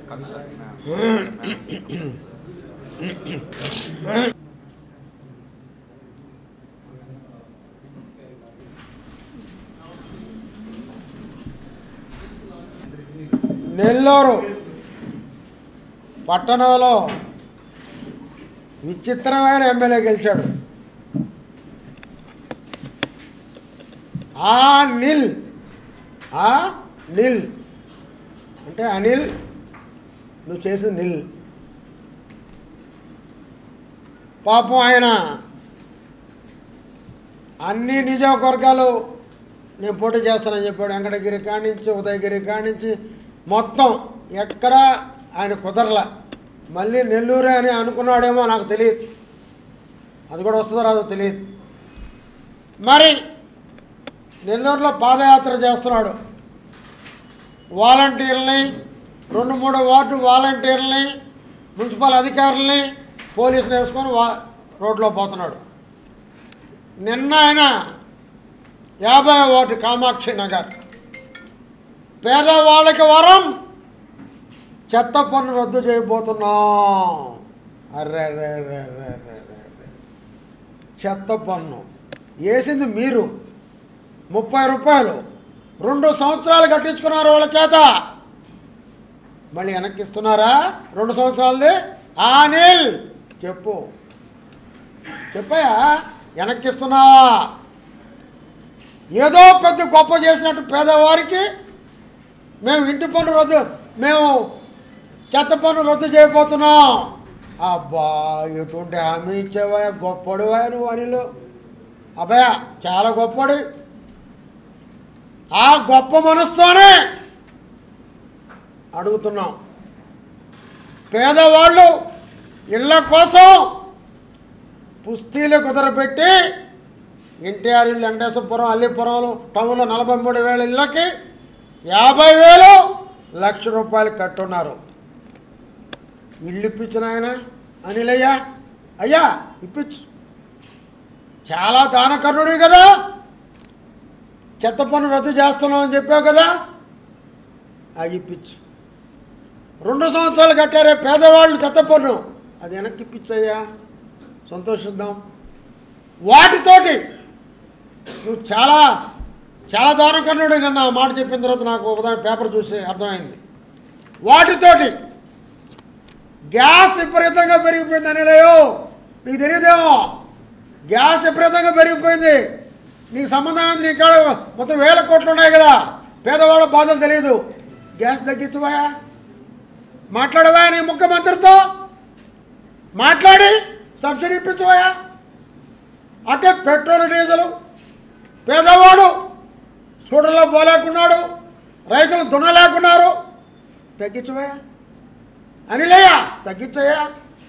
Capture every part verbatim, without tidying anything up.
నెల్లూరు పట్టణంలో విచిత్రమైన ఎమ్మెల్యే గెలిచాడు. ఆ నిల్ ఆ నిల్ అంటే అనిల్ నువ్వు చేసింది నిల్. పాపం ఆయన అన్ని నియోజకవర్గాలు నేను పోటీ చేస్తానని చెప్పాడు. వెంకటగిరి కానించి ఉదయగిరి కానించి మొత్తం ఎక్కడ ఆయన కుదరలా. మళ్ళీ నెల్లూరే అని అనుకున్నాడేమో నాకు తెలియదు, అది కూడా వస్తుందో రాదో తెలియదు. మరి నెల్లూరులో పాదయాత్ర చేస్తున్నాడు. వాలంటీర్లని, రెండు మూడు వార్డు వాలంటీర్లని, మున్సిపల్ అధికారులని, పోలీసులు వేసుకొని వా రోడ్లో పోతున్నాడు. నిన్న ఆయన యాభై వార్డు కామాక్షి నగర్ పేదవాళ్ళకి వరం చెత్త పన్ను రద్దు చేయబోతున్నాం. అర్రే రే రే రే రే రే చెత్త పన్ను వేసింది మీరు, ముప్పై రూపాయలు రెండు సంవత్సరాలు కట్టించుకున్నారు వాళ్ళ చేత, మళ్ళీ వెనక్కిస్తున్నారా రెండు సంవత్సరాలది? అనిల్ చెప్పు చెప్పయా, వెనక్కిస్తున్నావా? ఏదో పెద్ద గొప్ప చేసినట్టు పేదవారికి మేము ఇంటి పన్ను రద్దు, మేము చెత్త పన్ను రద్దు చేయబోతున్నాం. అబ్బా ఎటువంటి హామీ ఇచ్చేవా, గొప్పడివా నువ్వు అనిల్. అబ్బా చాలా గొప్పడి. ఆ గొప్ప మనసుతోనే అడుగుతున్నాం. పేదవాళ్ళు ఇళ్ళ కోసం పుస్తీలు కుదరబెట్టి ఎన్టీఆర్ ఇల్లు వెంకటేశ్వరపురం అల్లిపురంలో టౌన్లో నలభై మూడు వేల ఇళ్ళకి యాభై వేలు లక్ష రూపాయలు కట్టున్నారు. ఇల్లు ఇప్పించిన ఆయన అనిలయ్యా, అయ్యా ఇప్పించు, చాలా దానకర్ణుడి కదా, చెత్త పన్ను రద్దు చేస్తున్నాం అని చెప్పావు కదా, అది ఇప్పించు. రెండు సంవత్సరాలు కట్టారే పేదవాళ్ళు చెత్త పన్ను, అది వెనక్కి ఇప్పించయ్యా, సంతోషిద్దాం. వాటితోటి నువ్వు చాలా చాలా దానకర్ణుడు. నిన్న ఆ మాట చెప్పిన తర్వాత నాకు ఒకదాని పేపర్ చూసి అర్థమైంది. వాటితోటి గ్యాస్ విపరీతంగా పెరిగిపోయింది అనిలయో, నీకు తెలియదేమో, గ్యాస్ విపరీతంగా పెరిగిపోయింది. నీకు సంబంధం నీ కాడ మొత్తం వేల కోట్లు ఉన్నాయి కదా, పేదవాళ్ళ బాధలు తెలియదు. గ్యాస్ తగ్గించవా, మాట్లాడవా నీ ముఖ్యమంత్రితో మాట్లాడి సబ్సిడీ ఇప్పించవా. అంటే పెట్రోల్ డీజిల్ పేదవాడు స్కూటర్లో పోలేకున్నాడు, రైతులు దున్నలేకున్నారు, తగ్గించవా అనిలయ్యా, తగ్గించయ్యా.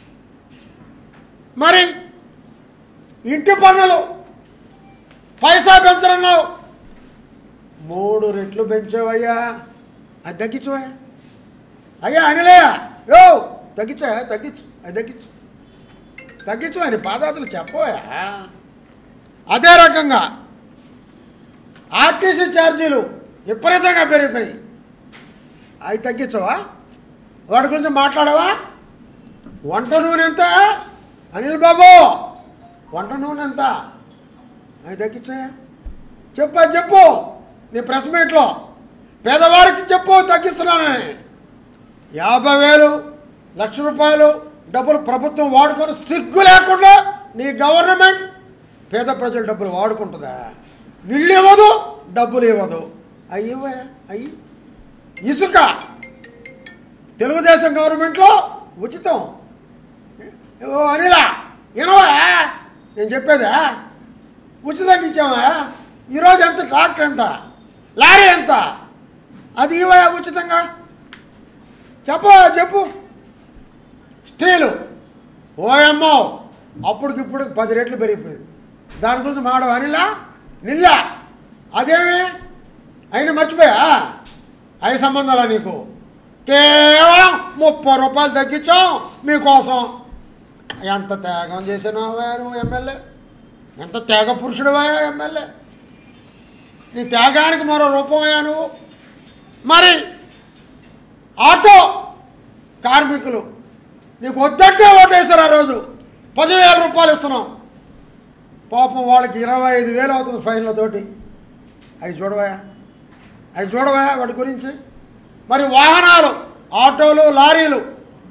మరి ఇంటి పన్నులు పైసా పెంచరన్నావు, మూడు రెట్లు పెంచావయ్యా, అది తగ్గించవా. అయ్యా అనిలయ్య యో తగ్గించా, తగ్గించు, అది తగ్గించు తగ్గించు అని పాదయాత్రలు చెప్పవా. అదే రకంగా ఆర్టీసీ ఛార్జీలు విపరీతంగా పెరిగిపోయి, అవి తగ్గించవా, వాడి గురించి మాట్లాడవా. వంట నూనె ఎంత అనిల్ బాబు, వంట నూనె ఎంత, అవి తగ్గించాయా, చెప్పు చెప్పు నీ ప్రెస్ మీట్లో పేదవారికి చెప్పు తగ్గిస్తున్నానని. యాభై వేలు లక్ష రూపాయలు డబ్బులు ప్రభుత్వం వాడుకొని సిగ్గు లేకుండా నీ గవర్నమెంట్ పేద ప్రజల డబ్బులు వాడుకుంటుందా? ఇల్లు ఇవ్వదు, డబ్బులు ఇవ్వదు. అయ్యవా అయ్యి ఇసుక తెలుగుదేశం గవర్నమెంట్లో ఉచితం. ఓ అనిలా వినవా నేను చెప్పేదా, ఉచితంగా ఇచ్చావా. ఈరోజు ఎంత ట్రాక్టర్ ఎంత, లారీ ఎంత, అది ఇవ్వా ఉచితంగా. చెప్పు చెప్పు. స్టీలు ఓఎమ్మో అప్పటికిప్పుడు పది రెట్లు పెరిగిపోయింది, దాని గురించి మాడవు అనిలా నిల్లా. అదేమి అయినా మర్చిపోయా, అవి సంబంధాలా నీకు? కేవలం ముప్పై రూపాయలు తగ్గించాం మీకోసం. ఎంత త్యాగం చేసినావా నువ్వు ఎమ్మెల్యే, ఎంత త్యాగ పురుషుడువా ఎమ్మెల్యే, నీ త్యాగానికి మరో రూపమయ్యా నువ్వు. మరి ఆటో కార్మికులు నీకు వద్దంటే ఓటేశారు. ఆ రోజు పదివేల రూపాయలు ఇస్తున్నాం. పాపం వాళ్ళకి ఇరవై ఐదు వేలు అవుతుంది ఫైన్లతోటి. అవి చూడవా అవి చూడవా వాటి గురించి. మరి వాహనాలు, ఆటోలు, లారీలు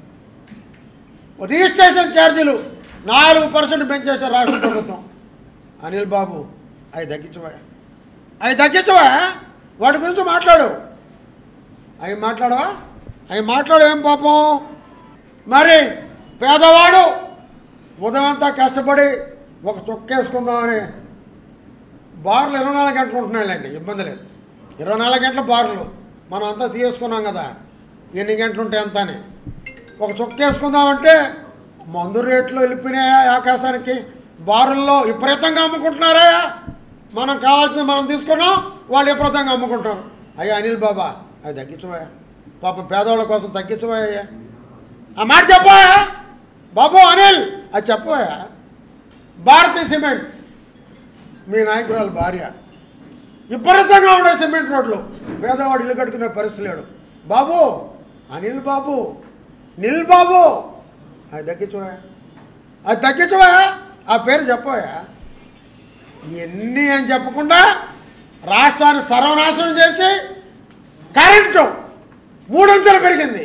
రిజిస్ట్రేషన్ ఛార్జీలు నాలుగు పర్సెంట్ పెంచేశారు రాష్ట్ర ప్రభుత్వం. అనిల్ బాబు అవి తగ్గించవా అవి తగ్గించవా వాటి గురించి మాట్లాడు. అవి మాట్లాడవా అవి మాట్లాడు ఏం పాపం. మరి పేదవాడు ఉదయంతా కష్టపడి ఒక చొక్కేసుకుందామని బార్లు ఇరవై నాలుగు గంటలు ఉంటున్నాయిలేండి, ఇబ్బంది లేదు. ఇరవై నాలుగు గంటల బార్లు మనం అంతా తీసుకున్నాం కదా, ఎన్ని గంటలు ఉంటాయి అంతా అని. ఒక చొక్కేసుకుందామంటే మందు రేట్లు వెళ్ళిపోయినాయా ఆకాశానికి. బారుల్లో విపరీతంగా అమ్ముకుంటున్నారా. మనం కావాల్సింది మనం తీసుకున్నాం, వాళ్ళు విపరీతంగా అమ్ముకుంటారు. అయ్యా అనిల్ బాబా అది తగ్గించవా, పాప పేదవాళ్ళ కోసం తగ్గించవా. అయ్యా ఆ మాట చెప్పవా బాబు. అనిల్ అది చెప్పవా. భారతీయ సిమెంట్ మీ నాయకురాలు భార్య విపరీతంగా ఉండే సిమెంట్ రోడ్లు, పేదవాడు ఇల్లు కట్టుకునే పరిస్థితి లేడు. బాబు అనిల్ బాబు, నిల్ బాబు అది తగ్గించవా అది తగ్గించవా ఆ పేరు చెప్పవా. ఇవన్నీ అని చెప్పకుండా రాష్ట్రాన్ని సర్వనాశనం చేసి కరెంటు మూడొంతులు పెరిగింది.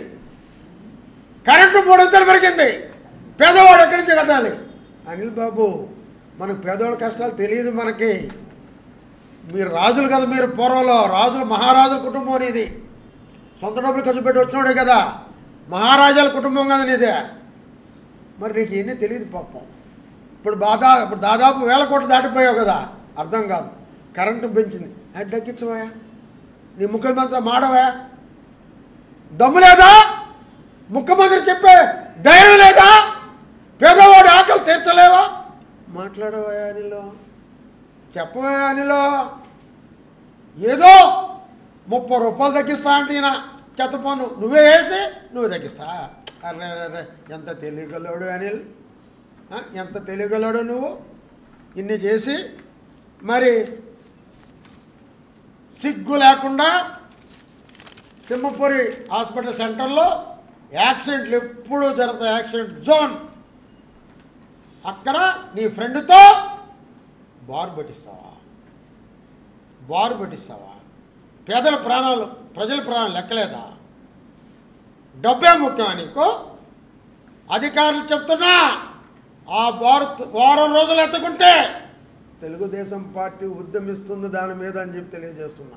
కరెంటు మూడొంతులు పెరిగింది. పేదవాడు ఎక్కడి నుంచి కట్టాలి. అనిల్ బాబు మనకు పేదవాళ్ళ కష్టాలు తెలియదు మనకి. మీరు రాజులు కదా, మీరు పూర్వంలో రాజులు మహారాజుల కుటుంబం అనేది. సొంత డబ్బులు ఖర్చు పెట్టి వచ్చినాడే కదా, మహారాజాల కుటుంబం కదా నీదే. మరి నీకు ఇవన్నీ తెలియదు పాపం. ఇప్పుడు బాధా ఇప్పుడు దాదాపు వేల కోట్లు దాటిపోయావు కదా, అర్థం కాదు. కరెంటు పెంచింది అది తగ్గించవా. నీ ముఖ్యమంత్రి మాడవా, దమ్ము లేదా. ముఖ్యమంత్రి చెప్పే ధైర్యం లేదా. పేదవాడి ఆకలి తీర్చలేవా. మాట్లాడవా అనిలో, చెప్పవా అనిలో. ఏదో ముప్పై రూపాయలు తగ్గిస్తా అంటే ఈయన చెత్త పన్ను నువ్వే వేసి నువ్వే తగ్గిస్తా. అరే అరే ఎంత తెలియగలడు అనిల్, ఎంత తెలియగలడు నువ్వు. ఇన్ని చేసి మరి సిగ్గు లేకుండా సింహపురి హాస్పిటల్ సెంటర్లో యాక్సిడెంట్లు ఎప్పుడూ జరుగుతాయి, యాక్సిడెంట్ జోన్. అక్కడ నీ ఫ్రెండ్తో బారు పట్టిస్తావా బారు పట్టిస్తావా పేదల ప్రాణాలు, ప్రజల ప్రాణాలు లెక్కలేదా. డబ్బే ముఖ్యమా నీకు. అధికారులు చెప్తున్నా ఆ బారు వారం రోజులు ఎత్తుకుంటే తెలుగుదేశం పార్టీ ఉద్యమిస్తుంది దాని మీద అని చెప్పి తెలియజేస్తున్నా.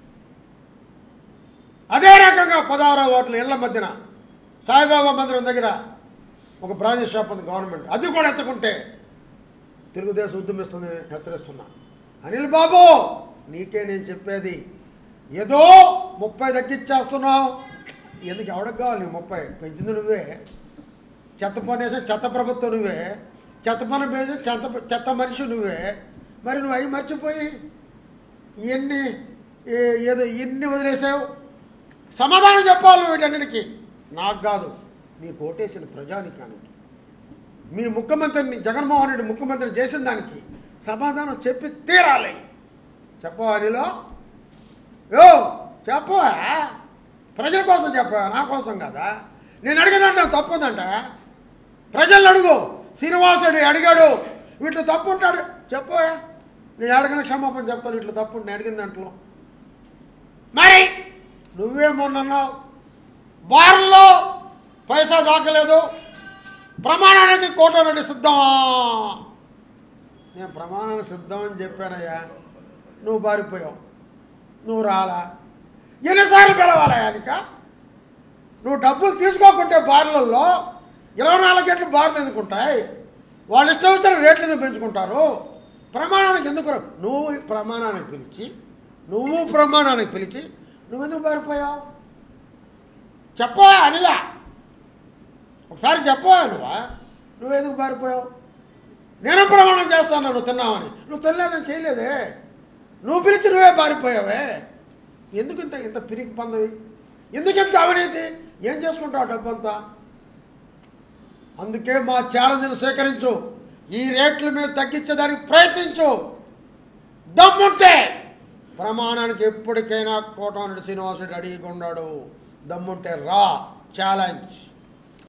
అదే రకంగా పదహారో ఓట్ల ఇళ్ల మధ్యన సాయిబాబా మందిరం దగ్గర ఒక బ్రాంచ్ షాప్ ఉంది గవర్నమెంట్, అది కూడా ఎత్తుకుంటే తెలుగుదేశం ఉద్యమిస్తుందని హెచ్చరిస్తున్నా. అనిల్ బాబు నీకే నేను చెప్పేది. ఏదో ముప్పై తగ్గించేస్తున్నావు, ఎందుకు ఎవడకు కావాలి. నీ ముప్పై పెంచింది నువ్వే, చెత్త పనేసే చెత్త ప్రభుత్వం నువ్వే, చెత్త పని పేసి చెత్త చెత్త మనిషి నువ్వే. మరి నువ్వు అవి మర్చిపోయి ఇవన్నీ ఏదో ఇన్ని వదిలేసావు. సమాధానం చెప్పాలి నువ్వు వీటన్నిటికీ. నాకు కాదు, నీ కోటేసిన ప్రజానికానికి, మీ ముఖ్యమంత్రిని జగన్మోహన్ రెడ్డి ముఖ్యమంత్రిని చేసిన దానికి సమాధానం చెప్పి తీరాలి. చెప్పవా అనిలో, యో చెప్పవా. ప్రజల కోసం చెప్పవా, నా కోసం కదా. నేను అడిగేదంటే తప్పుందంట. ప్రజలను అడుగు. శ్రీనివాసుడు అడిగాడు, వీటిలో తప్పు ఉంటాడు చెప్పవా. నేను అడిగిన క్షమాపణ చెప్తాను, ఇట్లా తప్పు నేను అడిగిన దాంట్లో. మరి నువ్వేమన్నావు, బార్లో పైసా దాకలేదు, ప్రమాణానికి కోటరెడ్డి సిద్ధమా. నేను ప్రమాణానికి సిద్ధం అని చెప్పానయ్యా, నువ్వు బారిపోయావు, నువ్వు రాలా. ఎన్నిసార్లు పిలవాలా నీక. నువ్వు డబ్బులు తీసుకోకుంటే బార్లలో ఇరవై నాలుగు గంటలు బార్లు ఎందుకుంటాయి. వాళ్ళు ఇష్టం వచ్చిన రేట్లు ఎందుకు పెంచుకుంటారు. ప్రమాణానికి ఎందుకు నువ్వు ప్రమాణానికి పిలిచి నువ్వు ప్రమాణానికి పిలిచి నువ్వెందుకు బారిపోయావు చెప్పవా అనిలా. ఒకసారి చెప్పవా నువ్వా, నువ్వెందుకు బారిపోయావు. నేను ప్రమాణం చేస్తాను నువ్వు తిన్నావని, నువ్వు తినలేదని చేయలేదే, నువ్వు పిలిచి నువ్వే బారిపోయావే. ఎందుకు ఇంత ఇంత పిరికి పందవి, ఎందుకు ఇంత అవినీతి, ఏం చేసుకుంటావు డబ్బంతా. అందుకే మా ఛాలెంజ్ను స్వీకరించు, ఈ రేట్ల మీద తగ్గించడానికి ప్రయత్నించు. దమ్ముంటే ప్రమాణానికి ఎప్పటికైనా కోటమిరెడ్డి శ్రీనివాసరెడ్డి అడిగి ఉన్నాడు. దమ్ముంటే రా, ఛాలెంజ్.